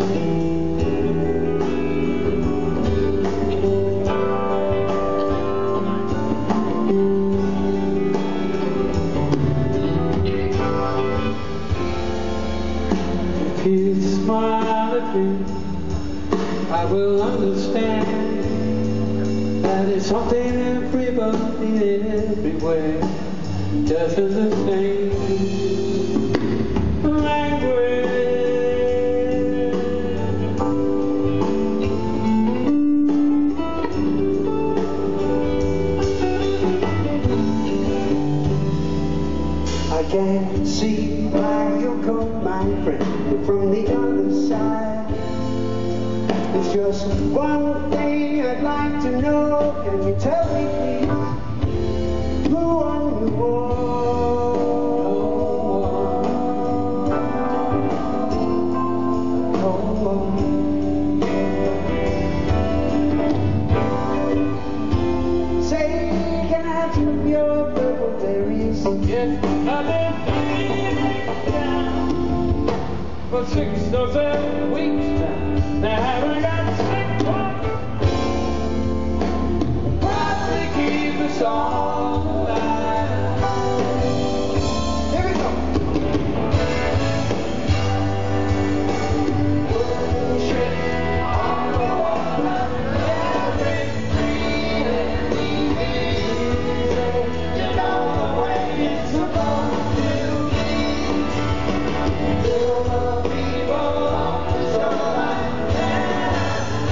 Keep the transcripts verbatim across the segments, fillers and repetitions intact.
If you smile at me, I will understand that it's something everybody everywhere does the same language. I can see why you come, my friend, from the other side. There's just one thing I'd like to know. Can you tell me, please, who are you are? Say, can I tip your purple berries? Yes, I've been feeling down for six or seven weeks now. Now I haven't got sick one. Probably keep us all alive. Here we go. Bullshit on the water, every free and easy. You know the way it's supposed to be. Till the people on the shoreline.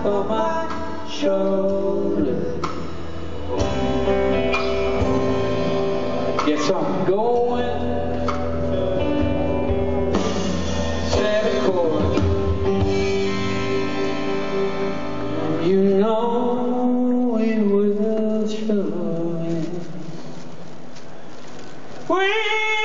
on my shoulder. Guess I'm going set a course. You know it will show. We